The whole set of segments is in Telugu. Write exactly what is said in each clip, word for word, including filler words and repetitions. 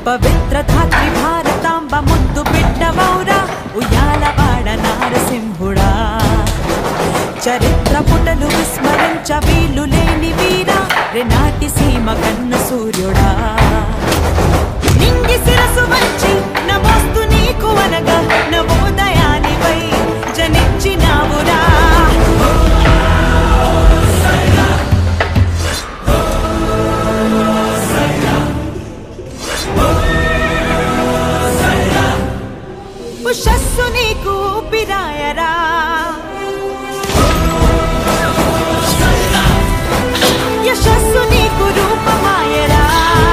పవిత్ర ధాత్రి భారతాంబ ముద్దు బిడ్డవౌరా ఉయ్యాలవాడ నారసింహుడా చరిత్ర పుటలు విస్మరించ వీలు లేని వీరా రెనాటి సీమ కన్ను సూర్యుడా నింగి శిరసు వంచి నమోస్తు నీకు అనగా నవోదయానివై జనించినావురా ఉషస్సు నీకు పిరాయరా యశస్సు నీకు రూపమాయరా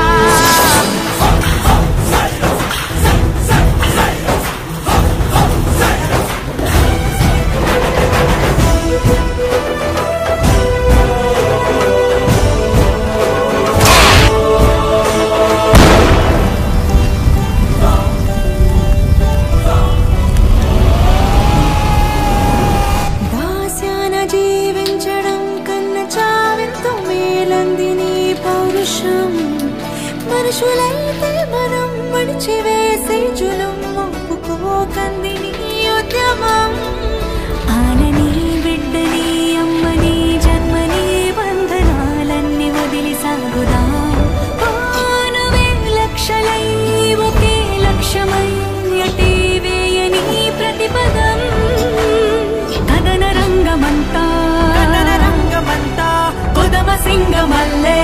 మనుషులైతే మనం మడిచివేసే జులం ఒప్పుకోకంది నీ ఉద్యమం ఆనని బిడ్డని అమ్మని జన్మని బంధనాలన్నీ వదిలి సాగుదాం ఆనవే లక్షలై ఒకే లక్ష్యమై అటే వేయని ప్రతిపదం కదన రంగమంతా కదన రంగమంతా కొదమ సింగమల్లే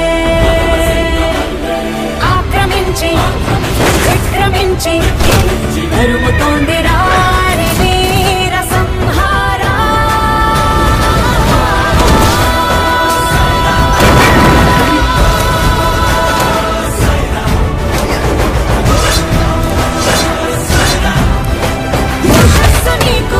విక్రమించి తరుముతోంది రాని వీర సంహారా నీకు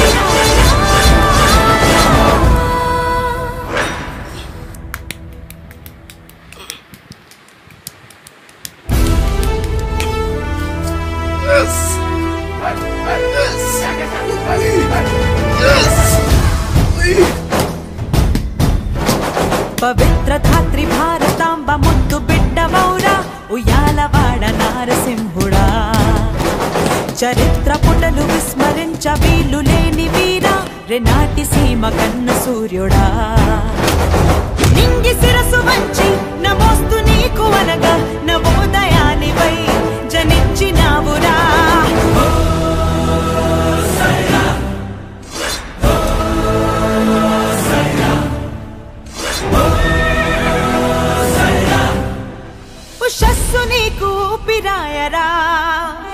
పవిత్ర ధాత్రి భారతాంబ ముద్దు బిడ్డవౌరా ఉయ్యాలవాడ నారసింహుడా చరిత్ర పుటలు విస్మరించ వీలు లేని వీరా రెనాటి సీమ కన్ను సూర్యుడా నింగి శిరసు వంచి నమోస్తు నీకు అనగా నవోదయానివై జనించినావురా ఉషస్సు నీకు పిరాయరా